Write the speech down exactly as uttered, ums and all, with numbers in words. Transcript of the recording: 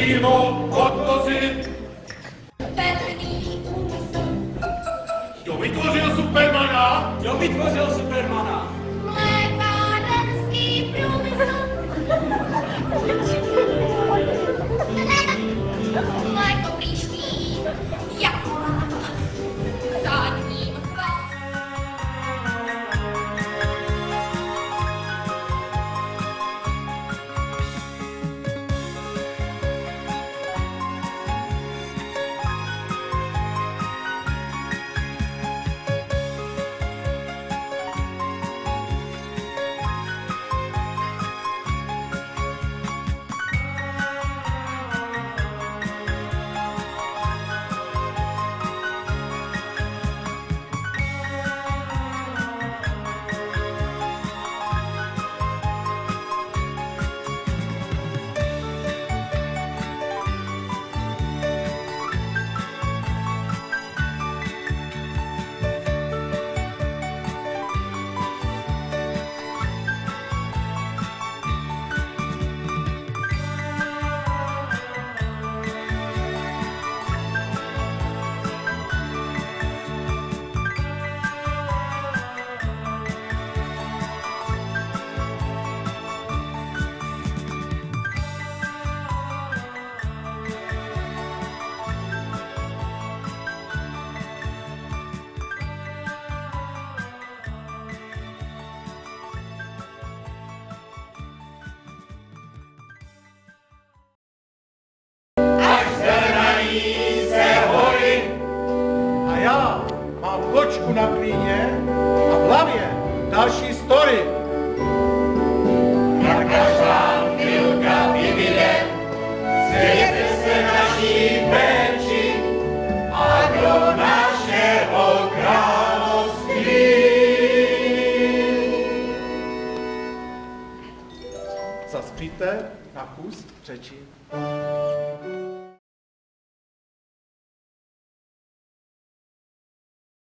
přímo podpořit. Pevný úmysl. Kdo vytvořil Supermana? Kdo vytvořil Supermana? Mlékárenský průmysl. Mléko blížký, jako láva. Zadním chvát. Kočku na klíně a v hlavě další story. Na každá chvilka vyvine, světe se naší péči a do našeho království. Zaspíte na kus řeči.